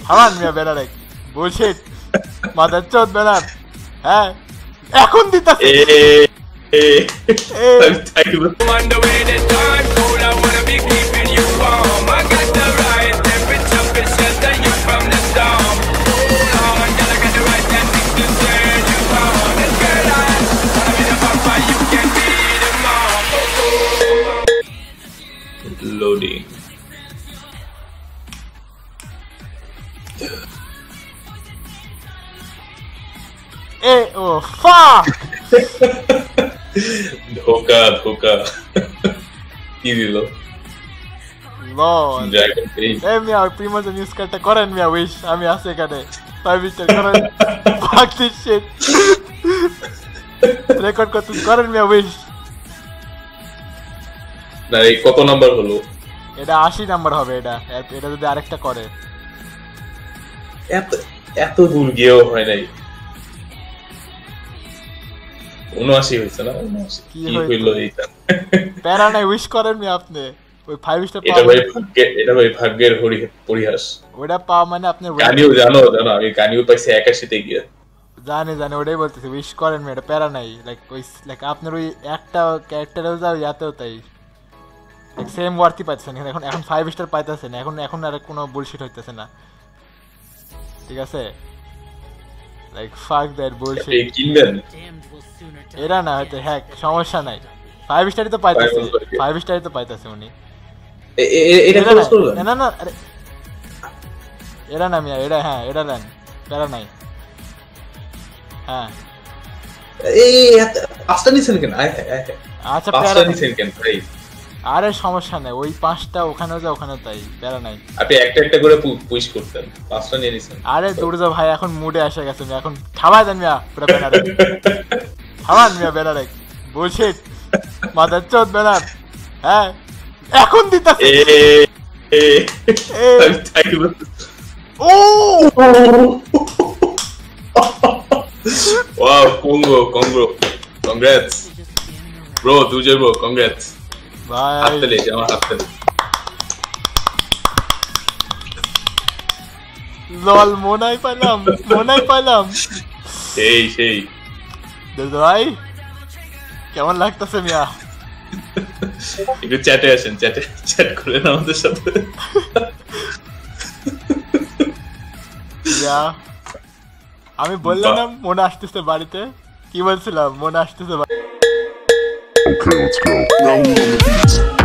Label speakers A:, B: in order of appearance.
A: থামান মিয়া ব্যানারে bullshit মাদারচোদ banner হ্যাঁ এখন দিতাছে
B: Loading.
A: Oh fuck!
B: ধোকা কি দিল
A: লর্ড
B: ড্রাগন পেজ
A: এই মিয়া প্রিমোজ নিউজ কার্ডটা করেন মিয়া উইশ আমি আছি এখানে 5 স্টার করেন fuck this shit রেকর্ড করতে করেন মিয়া উইশ
B: না এই কত নাম্বার হলো
A: এটা 80 নাম্বার হবে এটা যদি আরেকটা করে
B: এত দূর গিয়েও হয় নাই 79 হইছে না 79 কি হইলো এইটা
A: প্যারা নাই উইশ করেন মি আপনি ওই 5 স্টার
B: এটা ভাই ভাগ্যের পরিহাস
A: ওটা পাওয়া মানে আপনি
B: কানিও জানো আমি কানিও পাইছি 81 তে গিয়ে
A: জানি ওটাই বলতেছি উইশ করেন মি এটা প্যারা নাই লাইক আপনার ওই একটা ক্যারেক্টারেও যাও ইয়াতেও তাই লাইক সেম ওয়ার্থই পাচ্ছেন এখন 5 স্টার পাইতেছেন এখন আর কোনো বুলশিট হইতেছে না ঠিক আছে লাইক ফাক দ্যাট বুলশিট
B: এই কিনবেন
A: এরা না হয়তো হ্যাক সমস্যা নাই 5 স্টারই তো পাইতেছে 5 স্টারই তো পাইতেছে উনি
B: এটা ক্লোজ করবেন
A: না আরে এরা না মিয়া এটা দেন প্যারা নাই হ্যাঁ
B: এই পাঁচটা নিছেন কেন
A: আচ্ছা
B: পাঁচটা নিছেন কেন ভাই
A: আরে সমস্যা নাই ওই 5টা ওখানেও যা ওখানেও তাই প্যারা নাই
B: আপনি একটা করে পুশ করতেন পাঁচটা নিয়ে নিছেন
A: আরে দৌড় যাও ভাই এখন মুডে এসে গেছে এখন থামাই দেন মিয়া পুরো ব্যানারে থামান মিয়া ব্যানারে বুলশিট মাদারচোদ ব্যানার হ্যাঁ এখন দিতাছে ও
B: wow congrats bro তুজে bro congrats
A: ভাই
B: হাততালি আমার হাততালি
A: লল মনাই পাইলাম
B: সেই
A: দাদা ভাই কেমন লাগতেছে মিয়া
B: একটু চ্যাটে আসেন চ্যাট করেন আমাদের সাথে
A: আমি বললাম না মনে আসতেছে বাড়িতে কি বলছিলাম মনে আসতেছে
C: Okay, let's go. Now we're on the beats.